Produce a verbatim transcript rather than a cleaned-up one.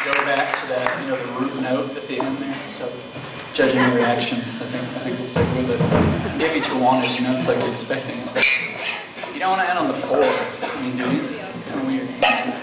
go back to that, you know, the root note at the end there. So I was judging the reactions. I think I think we'll stick with it. Give each one, you know, it's like you're expecting. You don't want to end on the four. I mean, do you? It's kind of weird.